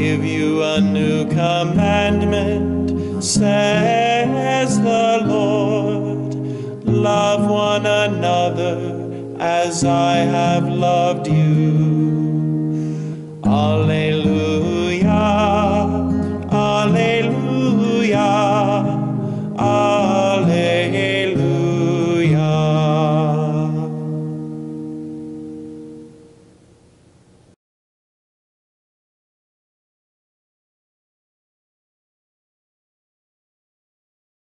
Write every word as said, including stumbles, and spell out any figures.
give you a new commandment, says the Lord. Love one another as I have loved